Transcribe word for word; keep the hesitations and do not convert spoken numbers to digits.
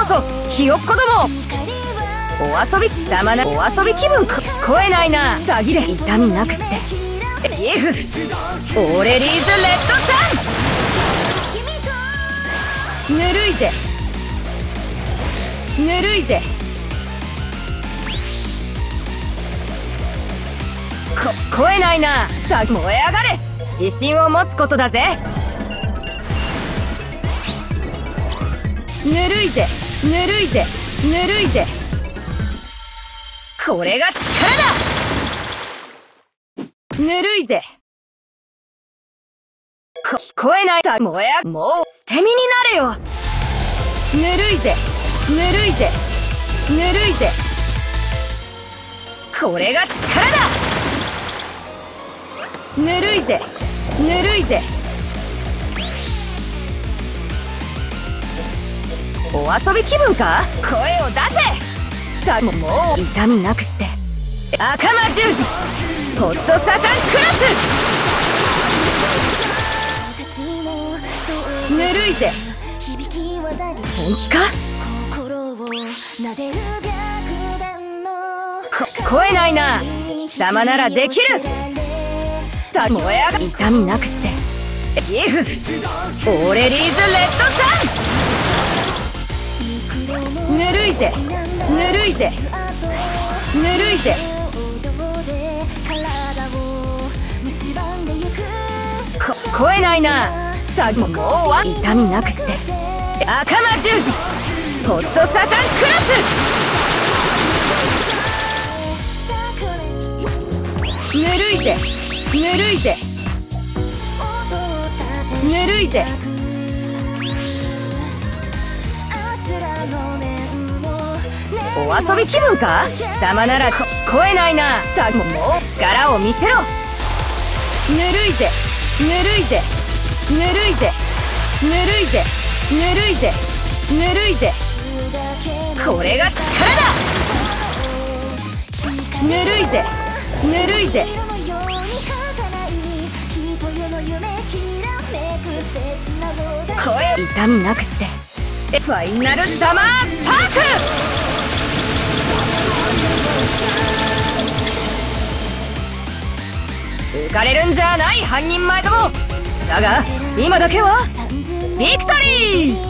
こひよっこども。お遊びだまなお遊び気分こ超えないな。たぎれ痛みなくしてギフオーレリーズレッドサン。ぬるいぜぬるいぜこ超えないな。た燃え上がれ。自信を持つことだぜ。ぬるいぜぬるいぜぬるいぜ。これが力だ。ぬるいぜこ聞こえないた燃えもう捨て身になれよ。ぬるいぜぬるいぜぬるいぜ。これが力だ。ぬるいぜぬるいぜ。お遊び気分か。声を出せ。たももう痛みなくして赤間十字ホットサタンクラス。ぬるいぜ。本気か。こ超えないな。貴様ならできる。た燃え上が痛みなくしてギフオーレリーズレッドサン。ぬるいぜぬるいぜぬるいぜ。こ超えないな。たももうは痛みなくして赤間十字ホットサタンクラス。ぬるいぜぬるいぜぬるいぜ。お遊び気分か。貴様ならこ超えないな。たももう力を見せろ。ぬるいぜぬるいぜぬるいぜぬるいぜぬるいぜぬるいぜ。これが力だ。ぬるいぜぬるいぜ。声痛みなくしてファイナルサマーパーク。浮かれるんじゃない半人前ども。だが今だけはビクトリー。